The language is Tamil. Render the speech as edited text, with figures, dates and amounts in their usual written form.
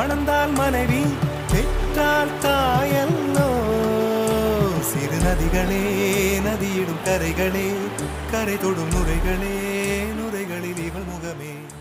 மணந்தால் மனைவி பெற்றால் தாயல்லோ சிறு நதிகளே நதியிடும் கரைகளே கரை தொடும் நுரைகளே நுரைகளில் இவள் முகமே